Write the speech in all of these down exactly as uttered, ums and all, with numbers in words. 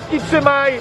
Kostki trzymaj!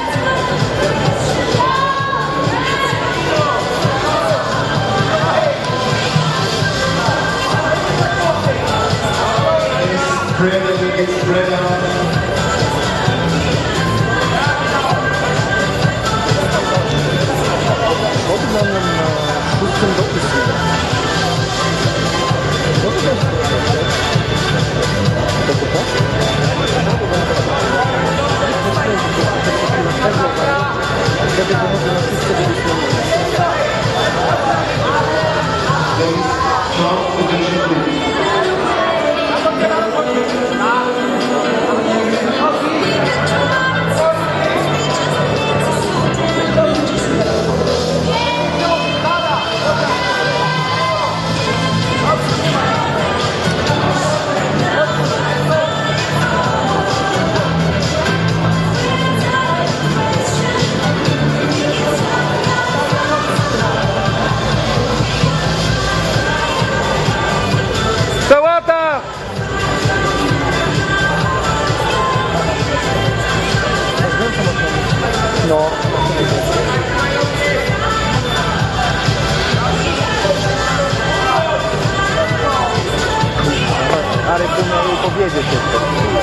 Sałata! No. Arek by miał jej powiedzieć jeszcze.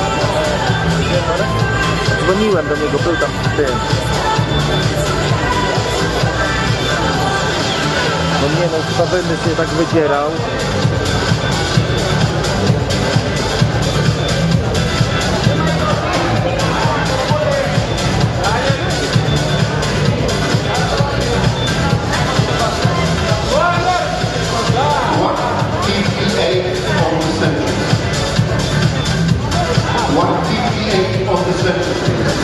Dzwoniłem do niego, był tam w tym. No nie no, chyba będę się tak wydzierał. One T P eight on the center, please.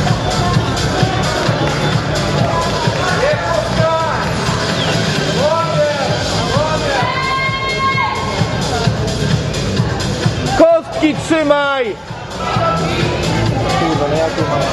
Kostki trzymaj! Kurwa, no ja tu mam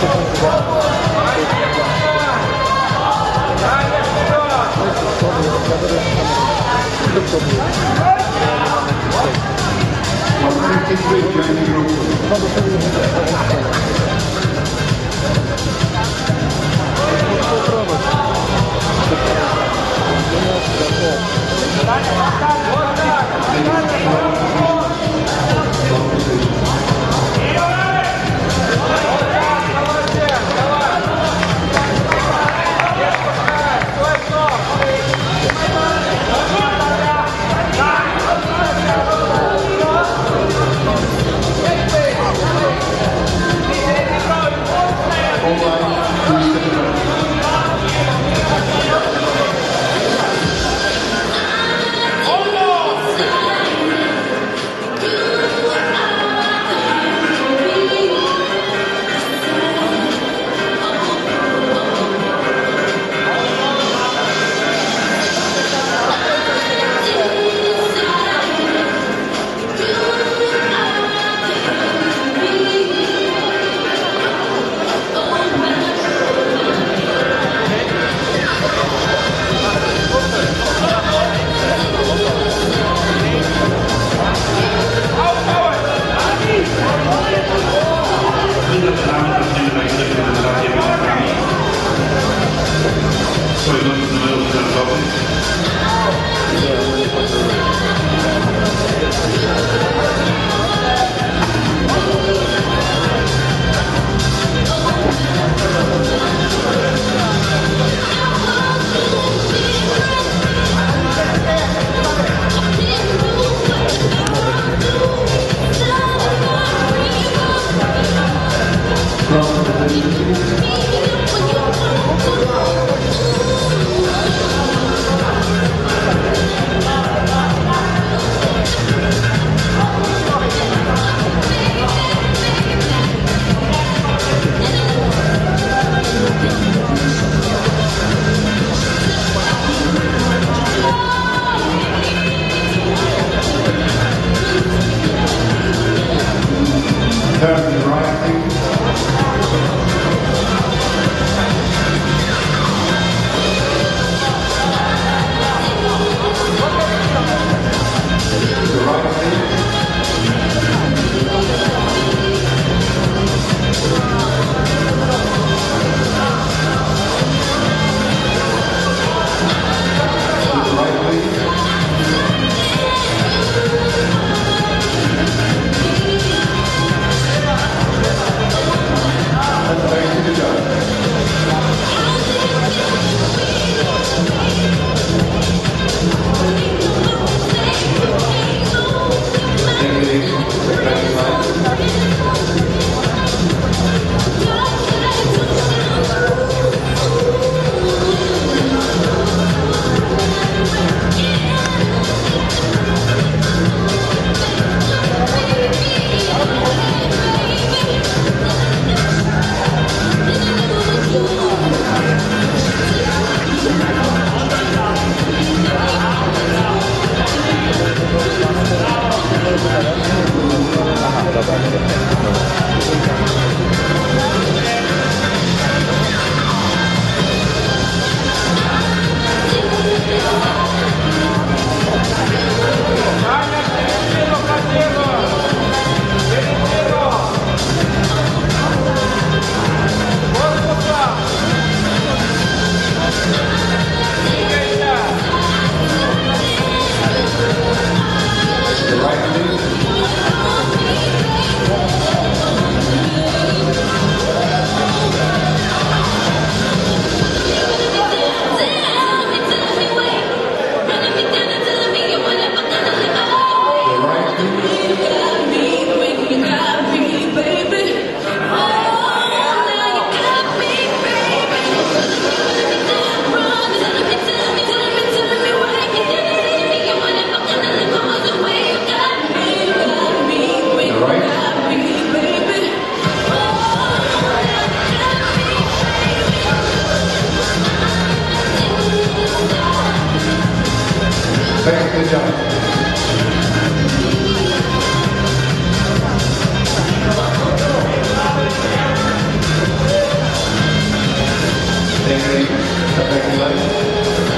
Dobra, Good job. Thank you. Thank you.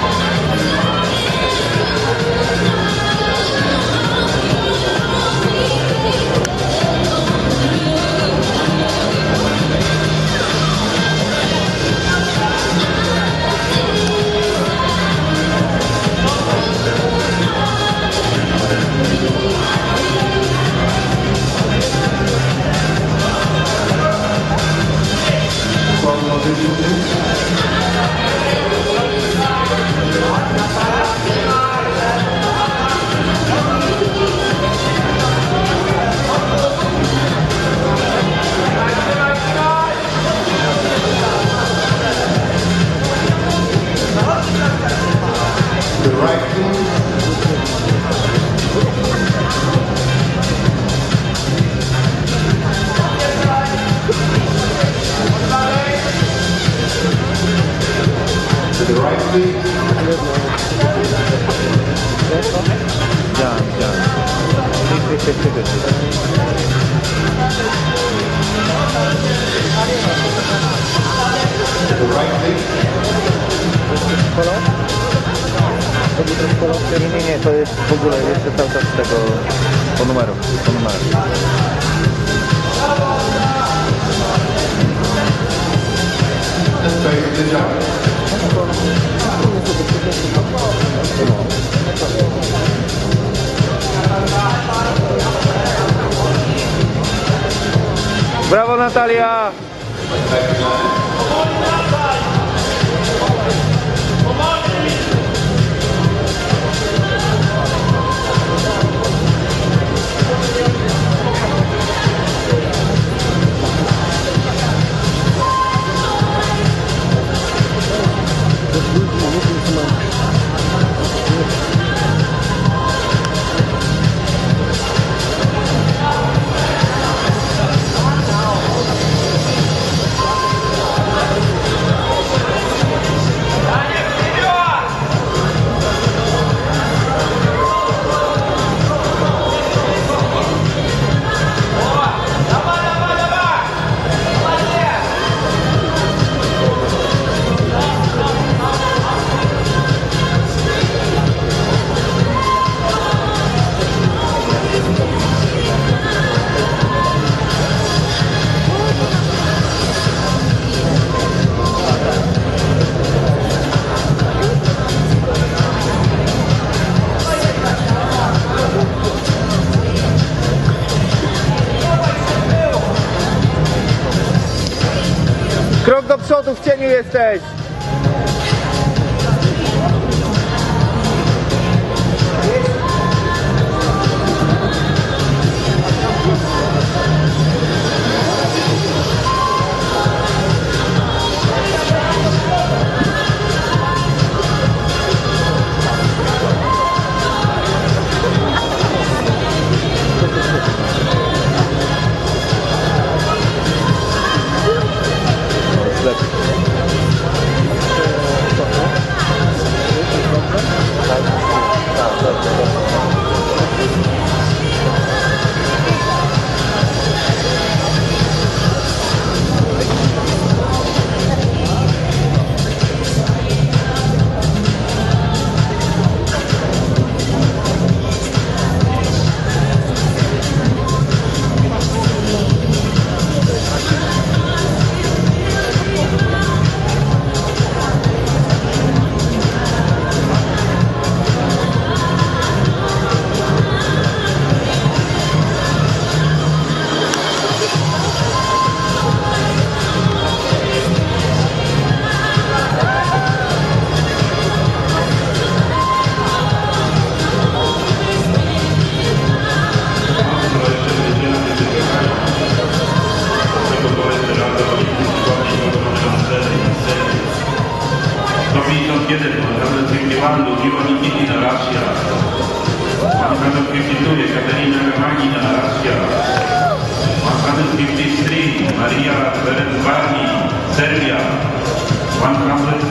The right foot. To the right feet. Widziałem, widziałem. Nigdy się czegoś To the right feet. kolor? To był też kolor? Nie, nie, nie, to jest w ogóle jeszcze cały czas tego po numeru, po numeru. Good job. Brawo, Natalia! Krok do przodu, w cieniu jesteś! Lepiej.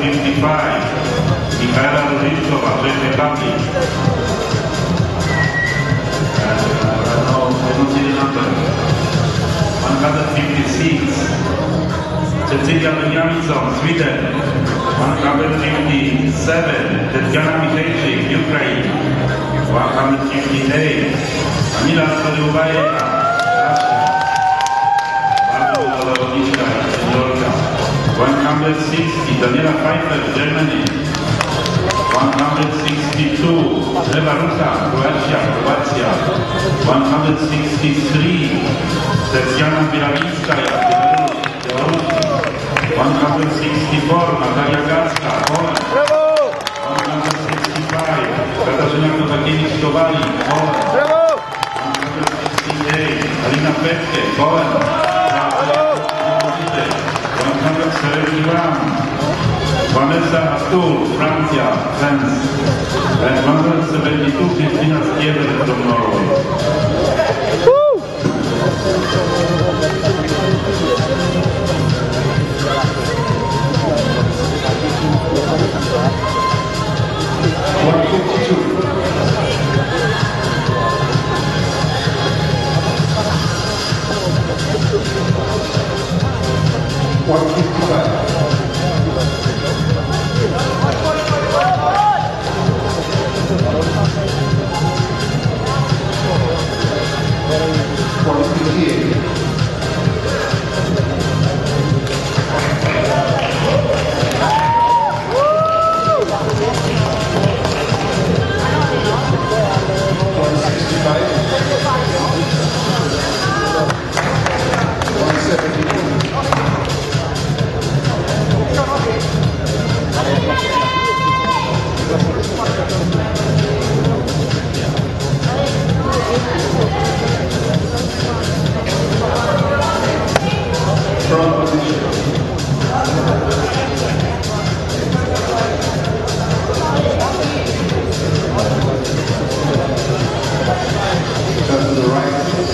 fifty-five, Michaela Rudyczkowa, Czech Republic. one fifty-six, Cecilia Benjamison, Sweden. one fifty-seven, Tetiana Michalczyk, Ukraine. one fifty-eight, Kamila Storyubajewa, Russia. Bardzo zawodniczka i seniorka. one sixty, Daniela Pfeiffer, Germany. one sixty-two, Ewa Rucha, Croatia, Chorwacja. one sixty-three, Tetiana Białawickaja, Białoruś. one sixty-four, Natalia Gacka, Poland. one sixty-five, Katarzyna Kowakiewicz-Kowali, Poland. one sixty-eight, Alina Petke, Poland. one seventy-one, Vanessa Astur, Francja, France. And one seventy-two, Christina Skieber from Norway. one fifty-two. one fifty-five. one fifty-eight. one sixty-five. one seventy-two. Strong position. Turn to the right.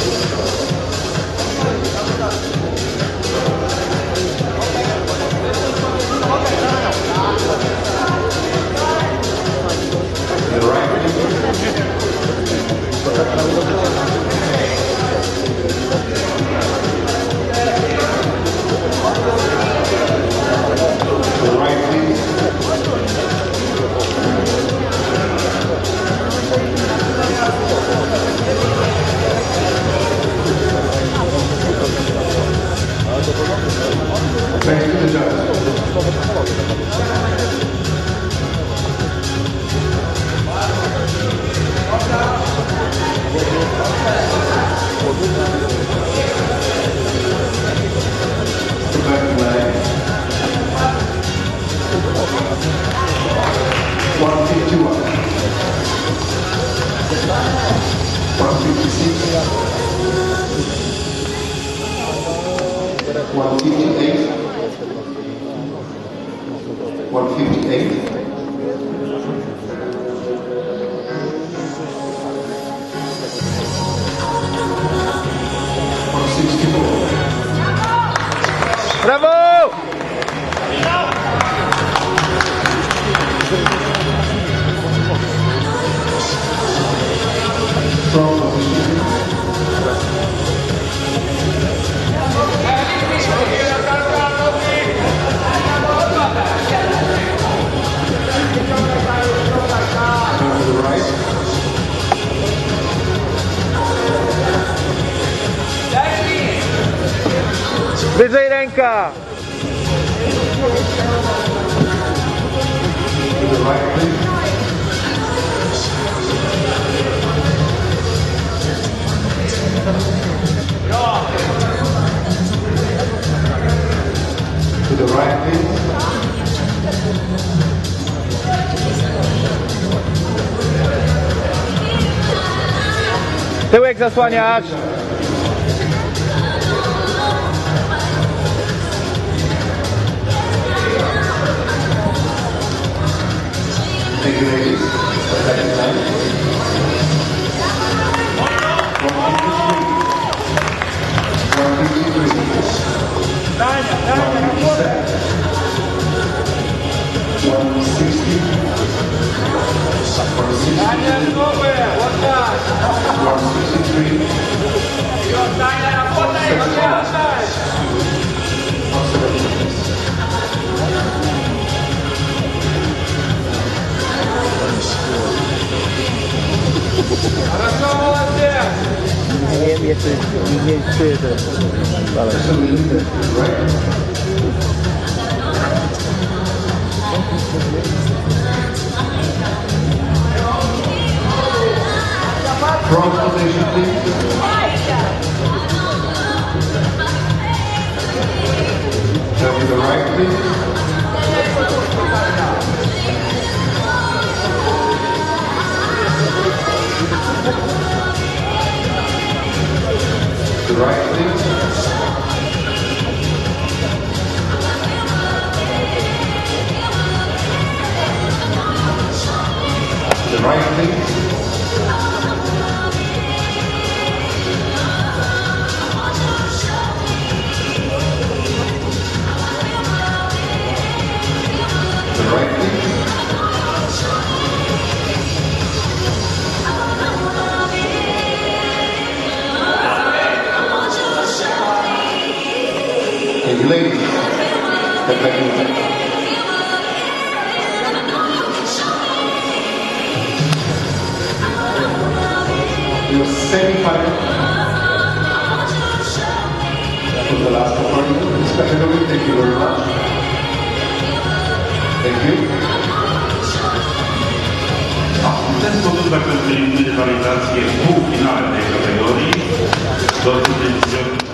The right. The right, please. Thanks to the judge. Back leg. one fifty-one. one fifty-six. one fifty-eight. one fifty-eight. one sixty-four. Brawo! Strong position. Turn to the right. Wyżej ręka! To the right, please. To the right, please. Tyłek zasłaniasz! Thank you, ladies. Second line. one fifty-three. one fifty-three. one fifty-seven. Nie wiem, jeszcze nie czuję, że... Ale... Front position, please. Turn to the right, please. The right, please. The right, please. The right, please. Okay, ladies, step back in the back. Your semi-final for the last performance in this category. Thank you very much. Thank you. W ten sposób zakończyliśmy rywalizację w półfinale tej kategorii. Do